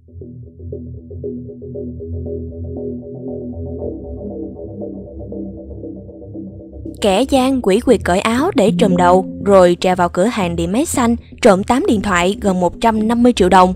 Kẻ gian quỷ quyệt cởi áo để trùm đầu rồi trèo vào cửa hàng điện máy xanh, trộm 8 điện thoại gần 150 triệu đồng.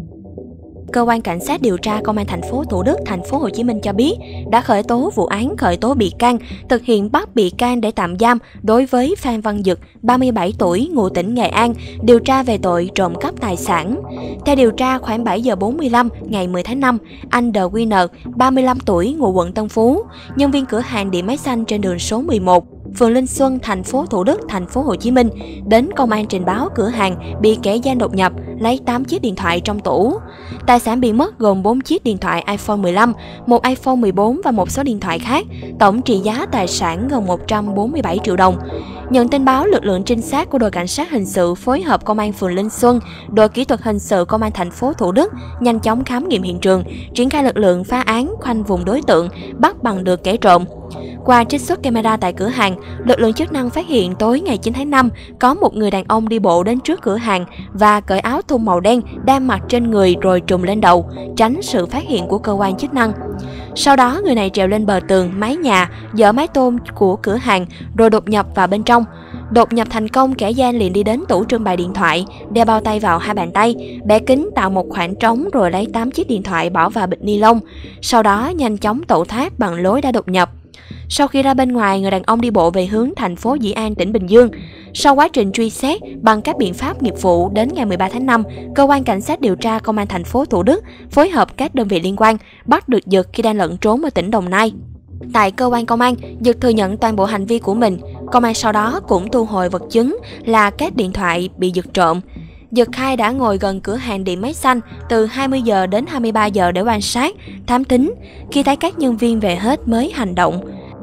Cơ quan cảnh sát điều tra công an thành phố Thủ Đức, thành phố Hồ Chí Minh cho biết đã khởi tố vụ án khởi tố bị can, thực hiện bắt bị can để tạm giam đối với Phan Văn Dực, 37 tuổi, ngụ tỉnh Nghệ An, điều tra về tội trộm cắp tài sản. Theo điều tra, khoảng 7 giờ 45 ngày 10 tháng 5, anh D. Winner, 35 tuổi, ngụ quận Tân Phú, nhân viên cửa hàng điện máy xanh trên đường số 11, phường Linh Xuân, thành phố Thủ Đức, thành phố Hồ Chí Minh, đến công an trình báo cửa hàng bị kẻ gian đột nhập, lấy 8 chiếc điện thoại trong tủ. Tài sản bị mất gồm 4 chiếc điện thoại iPhone 15, một iPhone 14 và một số điện thoại khác, tổng trị giá tài sản gần 147 triệu đồng. Nhận tin báo, lực lượng trinh sát của đội cảnh sát hình sự phối hợp công an phường Linh Xuân, đội kỹ thuật hình sự công an thành phố Thủ Đức nhanh chóng khám nghiệm hiện trường, triển khai lực lượng phá án, khoanh vùng đối tượng, bắt bằng được kẻ trộm. Qua trích xuất camera tại cửa hàng, lực lượng chức năng phát hiện tối ngày 9 tháng 5 có một người đàn ông đi bộ đến trước cửa hàng và cởi áo thun màu đen đang mặc trên người rồi trùm lên đầu, tránh sự phát hiện của cơ quan chức năng. Sau đó, người này trèo lên bờ tường, mái nhà, dỡ mái tôn của cửa hàng rồi đột nhập vào bên trong. Đột nhập thành công, kẻ gian liền đi đến tủ trưng bày điện thoại, đeo bao tay vào hai bàn tay, bẻ kính tạo một khoảng trống rồi lấy 8 chiếc điện thoại bỏ vào bịch ni lông. Sau đó nhanh chóng tẩu thoát bằng lối đã đột nhập. Sau khi ra bên ngoài, người đàn ông đi bộ về hướng thành phố Dĩ An, tỉnh Bình Dương. Sau quá trình truy xét bằng các biện pháp nghiệp vụ, đến ngày 13 tháng 5, cơ quan cảnh sát điều tra công an thành phố Thủ Đức phối hợp các đơn vị liên quan bắt được Dực khi đang lẫn trốn ở tỉnh Đồng Nai. Tại cơ quan công an, Dực thừa nhận toàn bộ hành vi của mình. Công an sau đó cũng thu hồi vật chứng là các điện thoại bị Dực trộm. Dực khai đã ngồi gần cửa hàng điện máy xanh từ 20 giờ đến 23 giờ để quan sát, thám thính. Khi thấy các nhân viên về hết mới hành động.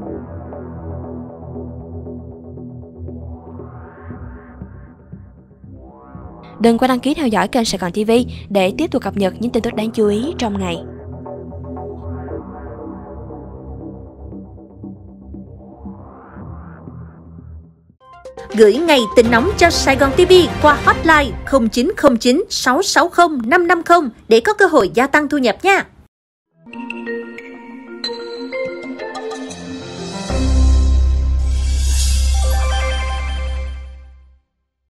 Đừng quên đăng ký theo dõi kênh Sài Gòn TV để tiếp tục cập nhật những tin tức đáng chú ý trong ngày. Gửi ngay tin nóng cho Sài Gòn TV qua hotline 0909 660 550 để có cơ hội gia tăng thu nhập nha.